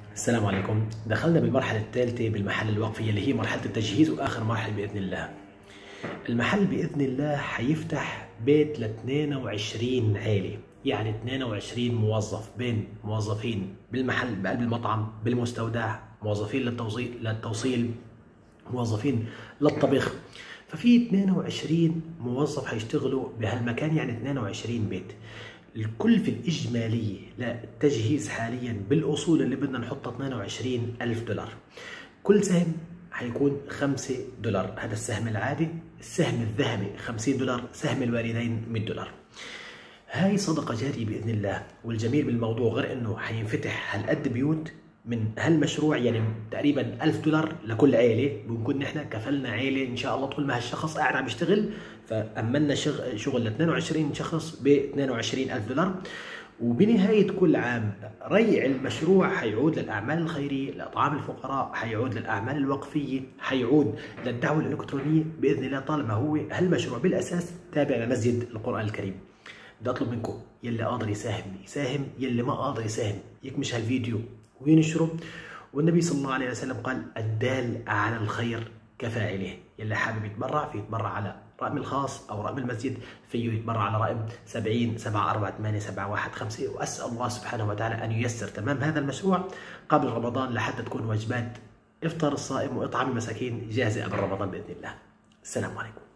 السلام عليكم. دخلنا بالمرحلة الثالثة بالمحل الوقفي اللي هي مرحلة التجهيز وآخر مرحلة بإذن الله. المحل بإذن الله حيفتح بيت ل 22 عائلة، يعني 22 موظف، بين موظفين بالمحل بقلب المطعم، بالمستودع، موظفين للتوصيل، موظفين للطبخ. ففي 22 موظف حيشتغلوا بهالمكان، يعني 22 بيت. الكلفة الإجمالية للتجهيز حاليا بالأصول اللي بدنا نحطها 22,000 دولار. كل سهم حيكون 5 دولار، هذا السهم العادي. السهم الذهبي 50 دولار، سهم الوالدين 100 دولار. هاي صدقة جارية بإذن الله. والجميل بالموضوع غير إنه حينفتح هالقد بيوت من هالمشروع، يعني تقريبا 1000 دولار لكل عيلة. بنكون نحن كفلنا عيلة إن شاء الله طول ما هالشخص قاعد عم يشتغل، فأمنا شغل ل 22 شخص ب 22,000 دولار. وبنهاية كل عام ريع المشروع حيعود للأعمال الخيرية، لإطعام الفقراء، حيعود للأعمال الوقفية، حيعود للدعوة الإلكترونية بإذن الله، طالما هو هالمشروع بالأساس تابع لمسجد القرآن الكريم. بدي أطلب منكم يلي قادر يساهم، يلي ما قادر يساهم يكمش هالفيديو وينشره. والنبي صلى الله عليه وسلم قال: الدال على الخير كفاعله. يلي حابب يتبرع فيه يتبرع على رقم الخاص او رقم المسجد، فيه يتبرع على رقم 70 74 8 7 1 5. واسال الله سبحانه وتعالى ان ييسر تمام هذا المشروع قبل رمضان، لحتى تكون وجبات افطار الصائم واطعام المساكين جاهزه قبل رمضان باذن الله. السلام عليكم.